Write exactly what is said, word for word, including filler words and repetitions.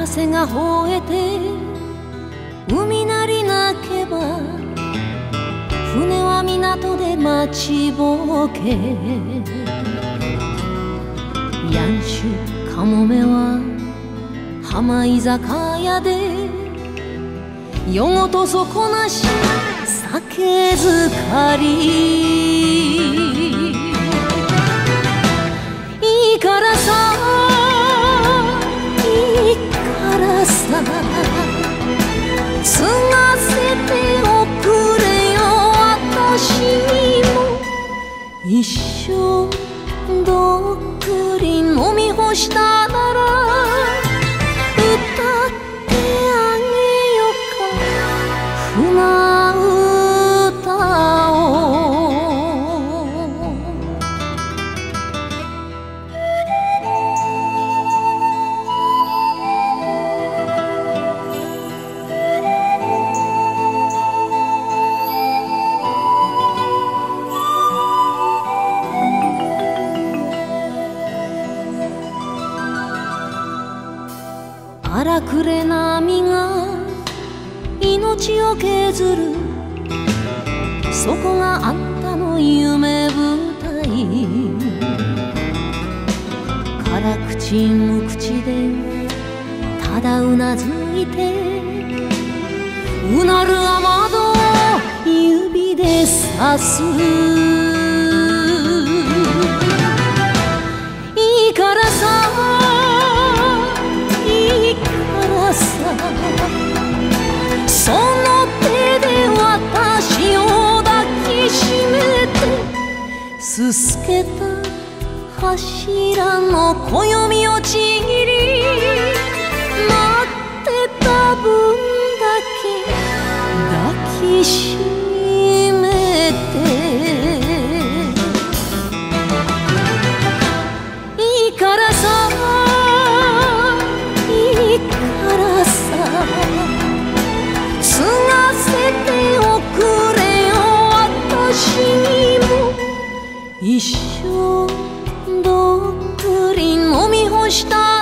瀬が吠えて海なり泣けば、船は港で待ちぼけ。ヤンシュカモメは浜居酒屋で夜ごと底なし酒漬かり。いいからさいいからさ継がせておくれよ。私にも一生どっくり飲み干したなら歌ってあげよか船歌を。荒くれ波が命を削る、そこがあんたの夢舞台。辛口無口でただうなずいて、うなる雨戸を指でさす。いいからさその手で私を抱きしめて、すすけた柱の暦をちぎり、待ってた分だけ抱きしめて。いいからさいいからさ継がせておくれよ。私にも一生どっくり飲み干した